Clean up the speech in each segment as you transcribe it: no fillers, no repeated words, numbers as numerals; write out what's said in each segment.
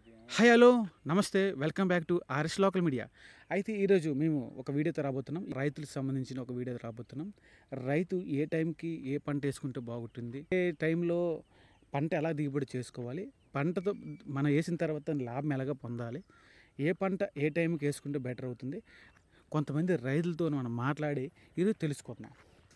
Hi hello నమస్తే welcome back to RS local media. అయితే ఈరోజు మేము ఒక వీడియోతో రాబోతున్నాం. రైతులకు సంబంధించిన ఒక వీడియో రాబోతున్నాం. రైతు ఏ టైంకి ఏ పంట వేసుకుంటే బాగుంటుంది, ఏ టైంలో పంట ఎలా దిగుబడి చేసుకోవాలి, పంటతో మనం వేసిన తర్వాత లాభం ఎలాగ పొందాలి, ఏ పంట ఏ టైంకి వేసుకుంటే బెటర్ అవుతుంది, కొంతమంది రైతులతో మనం మాట్లాడి ఈరోజు తెలుసుకుంటున్నాం.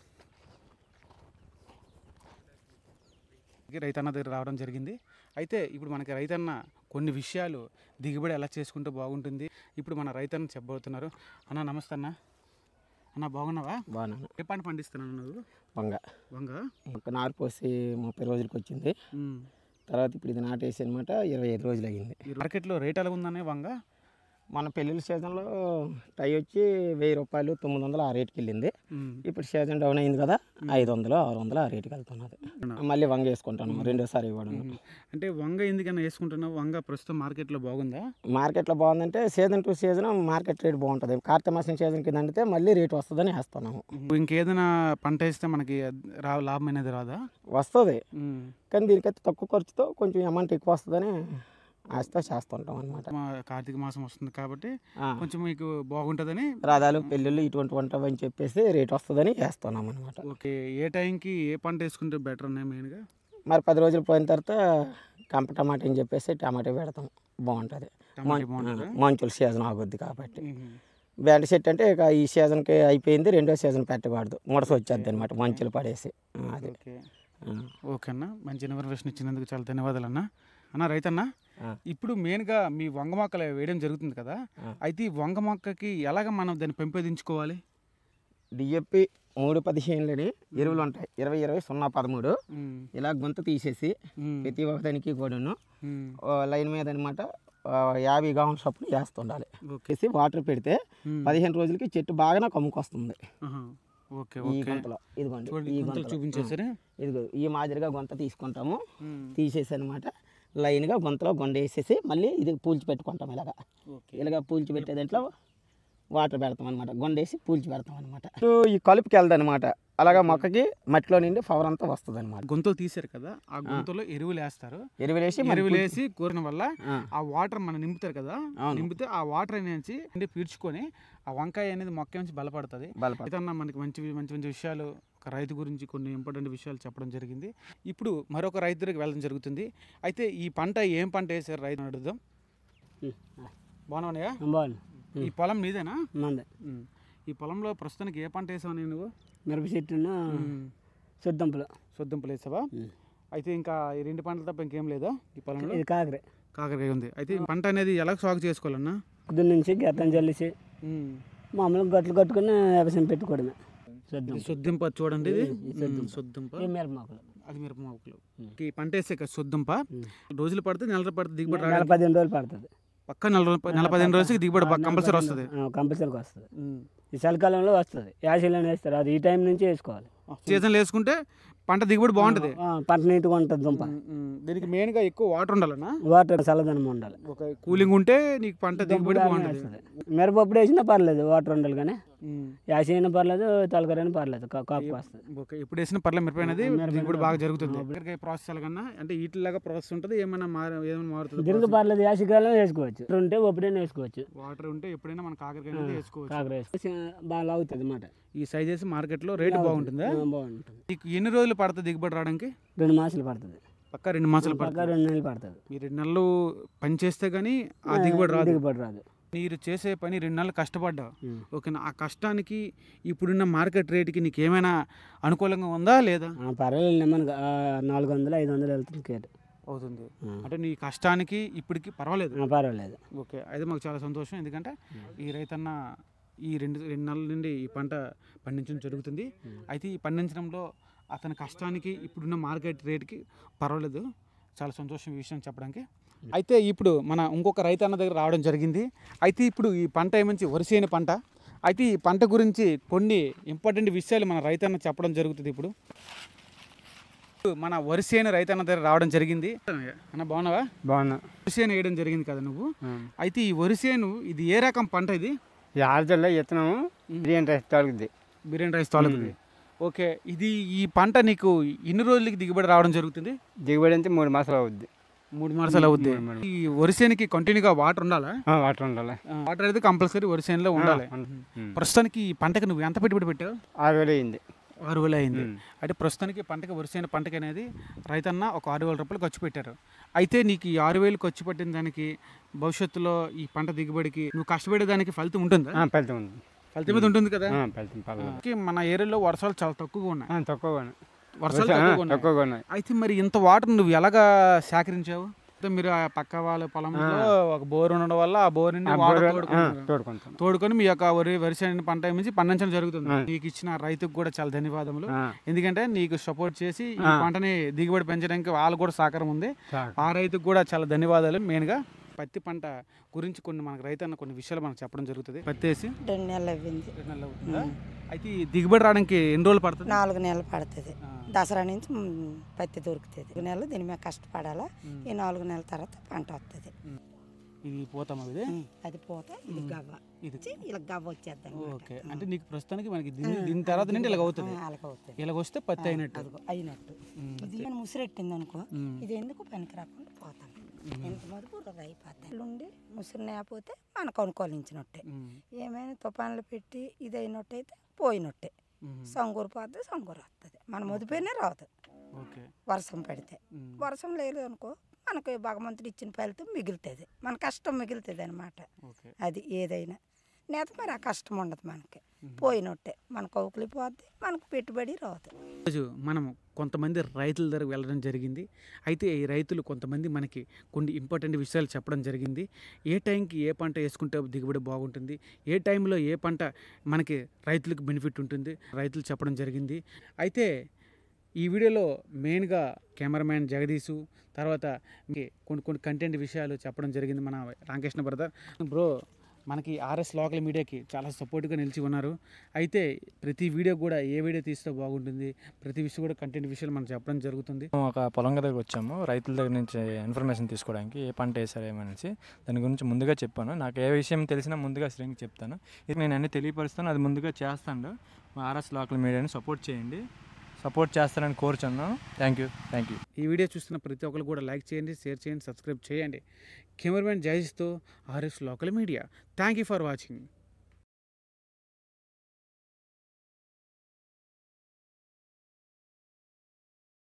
రైతన్న దగ్గర రావడం జరిగింది. అయితే ఇప్పుడు మనకి రైతన్న కొన్ని విషయాలు దిగుబడి ఎలా చేసుకుంటే బాగుంటుంది ఇప్పుడు మన రైతన్న చెప్పబోతున్నారు. అన్న నమస్తే అన్న. అన్న బాగున్నావా? బాగున్నాను. ఏ పంట పండిస్తున్నాను నువ్వు? వంగ ఒక నారు పోసి 30 రోజులకి వచ్చింది. తర్వాత ఇప్పుడు ఇది నాటేసి అనమాట 25 రోజులు అయ్యింది. మార్కెట్లో రేట్ ఎలా ఉందనే వంగ? మన పెళ్ళిళ్ళ సీజన్లో టై వచ్చి 1000 రూపాయలు 900 ఆ రేటుకి వెళ్ళింది. ఇప్పుడు సీజన్ డౌన్ అయింది కదా, 500 600 ఆ రేటుకి వెళ్తున్నది. మళ్ళీ వంగ వేసుకుంటాను రెండోసారి ఇవ్వడం. అంటే వంగ ఎందుకన్నా వేసుకుంటున్నావు? వంగ ప్రస్తుతం మార్కెట్లో బాగుందా? మార్కెట్లో బాగుందంటే season to season market rate బాగుంటుంది. కార్తీక మాసం సీజన్కి దండితే మళ్ళీ రేటు వస్తుందని వేస్తున్నాము. ఇంకేదైనా పంట వేస్తే మనకి లాభం అనేది రాదా? వస్తుంది, కానీ దీనికైతే తక్కువ ఖర్చుతో కొంచెం అమౌంట్ ఎక్కువ వస్తుందని ఆస్తా చేస్తుంటాం అనమాట. కార్తీక మాసం వస్తుంది కాబట్టి కొంచెం మీకు బాగుంటుందని రాధాలు పెళ్ళిళ్ళు ఇటువంటి వంట అని చెప్పేసి రేట్ వస్తుందని వేస్తున్నాం అనమాట. ఓకే, ఏ టైంకి ఏ పంట వేసుకుంటే బెటర్ ఉన్నాయి మెయిన్గా? మరి 10 రోజులు పోయిన తర్వాత టమాటా అని చెప్పేసి టమాటా పెడతాం, బాగుంటుంది. మంచుల సీజన్ ఆగుద్ది కాబట్టి. బెండ చెట్టు అంటే ఇక ఈ సీజన్కి అయిపోయింది, రెండో సీజన్ పెట్టకూడదు, ముడస వచ్చేది అనమాట మంచులు పడేసి. అది ఓకే అన్న, మంచి ఇన్ఫర్మేషన్ ఇచ్చినందుకు చాలా ధన్యవాదాలు అన్న. అన్న రైతన్న, ఇప్పుడు మెయిన్గా మీ వంగ మొక్కలు వేయడం జరుగుతుంది కదా, అయితే ఈ వంగ మొక్కకి ఎలాగ మనం దాన్ని పెంపొందించుకోవాలి? డిఎప్పి 3-15 ఎరువులు ఉంటాయి, 20-20-0-13 ఇలా గుంత తీసేసి ప్రతి ఒక్కదానికి కూడాను లైన్ మీద అనమాట 50 గావుల చొప్పున వేస్తుండాలి. వేసి వాటర్ పెడితే 15 రోజులకి చెట్టు బాగా కమ్ముకొస్తుంది. ఈ గుంతలో ఇదిగోండి, ఈ గుంత చూపించేసరి ఇదిగో ఈ మాదిరిగా గుంత తీసుకుంటాము. తీసేసి అనమాట లైన్గా గుంతలో గుండ వేసేసి మళ్ళీ ఇది పూల్చి పెట్టుకుంటాం. ఇలాగా పూల్చి పెట్టే దాంట్లో వాటర్ పెడతాం అనమాట, గుండేసి పూల్చి పెడతాం అనమాట. ఈ కలుపుకి వెళ్దాం అనమాట. అలాగా మొక్కకి మట్టిలో నిండి పవర్ అంతా వస్తుంది అనమాట. గుంతలు తీసారు కదా, ఆ గుంతలో ఎరువులు వేస్తారు. ఎరువులు వేసి కూరిన వల్ల ఆ వాటర్ మనం నింపుతారు కదా, నింపితే ఆ వాటర్ అనేది పీల్చుకొని ఆ వంకాయ అనేది మొక్క నుంచి బలపడుతుంది. ఏదన్నా మనకి మంచి మంచి మంచి విషయాలు ఒక రైతు గురించి కొన్ని ఇంపార్టెంట్ విషయాలు చెప్పడం జరిగింది. ఇప్పుడు మరొక రైతు దగ్గరికి వెళ్ళడం జరుగుతుంది. అయితే ఈ పంట ఏం పంట వేసారు రైతు అడుగుదాం. బాగున్నాయా? బాగుంది. ఈ పొలం నీదేనా? మందే. ఈ పొలంలో ప్రస్తుతానికి ఏ పంట వేసావు నువ్వు? మిరప చెట్టు, సొద్దుంపలు వేసావా? అయితే ఇంకా ఈ 2 పంటలు తప్ప ఇంకేం లేదా ఈ పొలంలో? కాకరకాయ ఉంది. అయితే ఈ పంట అనేది ఎలా సాగు చేసుకోవాలన్నా? పొద్దున్న నుంచి గతం చల్లిసి మామూలుగా గట్లు కట్టుకుని వ్యవసాయం పెట్టుకోవడమే. సొద్దుంప చూడండి, ఇది సొద్దుంప, అది మిరప మొక్కలు. ఈ పంట వేసే సొద్దుంప రోజులు పడుతుంది, నెల పడుతుంది దిగుబడి? 15 రోజులు పడుతుంది. పక్క 15 రోజులకి దిగుబడి కంపల్సరీ వస్తుంది. కంపల్సరీగా వస్తుంది. ఈ చలికాలంలో వస్తుంది, యాసీలను వేస్తారు, అది ఈ టైం నుంచి వేసుకోవాలి. సీజన్లో వేసుకుంటే పంట దిగుబడి బాగుంటుంది, పంట నీట్గా ఉంటుంది. దుంప దీనికి మెయిన్గా ఎక్కువ వాటర్ ఉండాలన్నా? వాటర్ చల్లదనం ఉండాలి. ఒక కూలింగ్ ఉంటే నీకు పంట దిగుబడి బాగుంటుంది. మిరపప్పుడు వేసినా పర్లేదు, వాటర్ ఉండాలి. కానీ యాసీ అయినా పర్లేదు, తొలకరైనా పర్లేదు, కాపు వస్తుంది. ఓకే, ఇప్పుడు వేసిన పర్లేదు మిరప అనేది దిగుబడి బాగా జరుగుతుంది. కాకరకాయ ప్రాసెస్ కన్నా అంటే వీటిలాగా ప్రాసెస్ ఉంటుంది, ఏమైనా మారుతుంది? దీనికి పర్లేదు, యాసీకాలం వేసుకోవచ్చు, ఉంటే ఎప్పుడైనా వేసుకోవచ్చు. వాటర్ ఉంటే ఎప్పుడైనా మన కాకరకాయ అనేది వేసుకోవచ్చు. కాకరకాయ బాగా అవుతుంది అన్నమాట. ఈ సైజ్ వేసి మార్కెట్లో రేటు బాగుంటుందా? బాగుంటుంది. నీకు ఎన్ని రోజులు పడుతుంది దిగుబడి రావడానికి? 2 మాసాలు పడుతుంది. పక్క 2 మాసాలు పడుతుంది. 2 నెలలు పడుతుంది. ఈ 2 నెలలు పని చేస్తే కానీ ఆ దిగుబడి రాదు. మీరు చేసే పని 2 నెలలు కష్టపడ్డావు, ఓకేనా? ఆ కష్టానికి ఇప్పుడున్న మార్కెట్ రేటుకి నీకు ఏమైనా అనుకూలంగా ఉందా లేదా? పర్వాలేదు, మనకు 400-500 వెళ్తుంది కేట్ అవుతుంది. అంటే నీ కష్టానికి ఇప్పటికి పర్వాలేదు. ఓకే, అయితే మాకు చాలా సంతోషం. ఎందుకంటే ఈ రైతన్న ఈ 2 నెలల నుండి ఈ పంట పండించడం జరుగుతుంది. అయితే ఈ పండించడంలో అతని కష్టానికి ఇప్పుడున్న మార్కెట్ రేటుకి పర్వాలేదు. చాలా సంతోషం ఈ విషయం చెప్పడానికి. అయితే ఇప్పుడు మన ఇంకొక రైతన్న దగ్గర రావడం జరిగింది. అయితే ఇప్పుడు ఈ పంట ఏమంచి వరిసేని పంట. అయితే ఈ పంట గురించి కొన్ని ఇంపార్టెంట్ విషయాలు మన రైతన్న చెప్పడం జరుగుతుంది. ఇప్పుడు మన వరిసేను రైతన్న దగ్గర రావడం జరిగింది. అన్న బాగున్నావా? బాగున్నా. వరిసేను వేయడం జరిగింది కదా నువ్వు. అయితే ఈ వరిసేను ఇది ఏ రకం పంట? ఇది ఆరుజల్లో విత్తనము బిర్యానీ రైస్ తాలూకుది. ఓకే, ఇది ఈ పంట నీకు ఎన్ని రోజులకి దిగుబడి రావడం జరుగుతుంది? దిగుబడి అంటే 3 మాసాలు అవుద్ది. 3 మాసాలు అవుద్ది. ఈ వరిసేనికి కంటిన్యూగా వాటర్ ఉండాలా? వాటర్ ఉండాలి. వాటర్ అయితే కంపల్సరీ వరిసేనులో ఉండాలి. ప్రస్తుతానికి ఈ పంటకి నువ్వు ఎంత పెట్టుబడి పెట్టావు? 6,000 అయింది. 6,000 అయింది. అంటే ప్రస్తుతానికి పంటకి వరిసేన పంటకి అనేది రైతన్న ఒక 6,000 రూపాయలు ఖర్చు పెట్టారు. అయితే నీకు ఈ 6,000 ఖర్చు పెట్టిన దానికి భవిష్యత్తులో ఈ పంట దిగుబడికి నువ్వు కష్టపడేదానికి ఫలితం ఉంటుందా? ఫలితం ఉంది. ఫలితం మీద ఉంటుంది కదా. ఫలితం మన ఏరియాలో వర్షాలు చాలా తక్కువగా ఉన్నాయి. వర్షాలు తక్కువగా ఉన్నాయి. అయితే మరి ఇంత వాటర్ నువ్వు ఎలాగా సేకరించావు? మీరు ఆ పక్క వాళ్ళ పొలంలో ఒక బోర్ ఉండడం వల్ల ఆ బోర్ నుండి వాటర్ తోడుకొని మీ యొక్క వరిసేను పంట మించి పండించడం జరుగుతుంది. నీకు ఇచ్చిన రైతుకు కూడా చాలా ధన్యవాదములు. ఎందుకంటే నీకు సపోర్ట్ చేసి ఈ పంటని దిగుబడి పెంచడానికి వాళ్ళు కూడా సహకారం ఉంది. ఆ రైతుకు కూడా చాలా ధన్యవాదాలు. మెయిన్గా పత్తి పంట గురించి మనకు రైతన్న కొన్ని విషయాలు మనకు చెప్పడం జరుగుతుంది. పత్తి వేసి 2 నెలలు అవ్వింది. 2 నెలలు అవుతుందా? అయితే ఈ దిగుబడి రావడానికి ఎన్ని రోజులు పడుతుంది? 4 నెలలు పడుతుంది. దసరా నుంచి పత్తి దొరుకుతుంది. 2 నెలలు దీని మీద కష్టపడాలా. ఈ 4 నెలల తర్వాత పంట వస్తుంది. ఇది పోతామా? అది పోతే ఇది గవ్వ, ఇది ఇలా గవ్వ వచ్చేద్దాం. ఓకే, అంటే నీకు ప్రస్తుతానికి మనకి దీని తర్వాత నుండి ఇలాగ అవుతుంది. ఇలాగ వస్తే పత్తి అయినట్టు. ఇది మనం ముసిరెట్టింది అనుకో, ఇది ఎందుకు పనికి రాకుండా పోతాం. ఎంత మదుపు అయిపోతాయి ఉండి ముసిరి లేకపోతే మనకు అనుకూలించినట్టే. ఏమైనా తుఫాన్లు పెట్టి ఇది అయినట్టయితే పోయినట్టే. సంగూరు పోతే సంగూరు వస్తుంది. మన మదుపైనే రాదు. వర్షం పడితే వర్షం లేదు అనుకో, మనకు భగవంతుడు ఇచ్చిన ఫలితం మిగులుతుంది. మన కష్టం మిగులుతుంది అనమాట. అది ఏదైనా నేత మరి ఆ కష్టం ఉండదు. మనకి పోయినట్టే మన కౌకులి పోద్ది, మనకు పెట్టుబడి రాదు. రోజు మనం కొంతమంది రైతుల దగ్గర వెళ్ళడం జరిగింది. అయితే ఈ రైతులు కొంతమంది మనకి కొన్ని ఇంపార్టెంట్ విషయాలు చెప్పడం జరిగింది. ఏ టైంకి ఏ పంట వేసుకుంటే దిగుబడి బాగుంటుంది, ఏ టైంలో ఏ పంట మనకి రైతులకు బెనిఫిట్ ఉంటుంది, రైతులు చెప్పడం జరిగింది. అయితే ఈ వీడియోలో మెయిన్గా కెమెరామ్యాన్ జగదీషు, తర్వాత కొన్ని కంటెంట్ విషయాలు చెప్పడం జరిగింది మన రామకృష్ణ బ్రదర్. బ్రో, మనకి ఆర్ఎస్ లోకల్ మీడియాకి చాలా సపోర్ట్గా నిలిచి ఉన్నారు. అయితే ప్రతి వీడియో కూడా ఏ వీడియో తీస్తే బాగుంటుంది, ప్రతి విషయం కూడా కంటెంట్ విషయాలు మనం చెప్పడం జరుగుతుంది. ఒక పొలం దగ్గరకు వచ్చాము, రైతుల దగ్గర నుంచి ఇన్ఫర్మేషన్ తీసుకోవడానికి. ఏ పంట వేసారు ఏమనేసి దాని గురించి ముందుగా చెప్పాను. నాకు ఏ విషయం తెలిసినా ముందుగా శ్రేణికి చెప్తాను. ఇది నేను అన్నీ తెలియపరుస్తాను, అది ముందుగా చేస్తాను. ఆర్ఎస్ లోకల్ మీడియాని సపోర్ట్ చేయండి, సపోర్ట్ చేస్తారని కోరుచున్నాను. Thank you. ఈ వీడియో చూస్తున్న ప్రతి ఒక్కరు కూడా లైక్ చేయండి, షేర్ చేయండి, సబ్స్క్రైబ్ చేయండి. కెమెరామెన్ జయస్తో RS local media. Thank you for watching.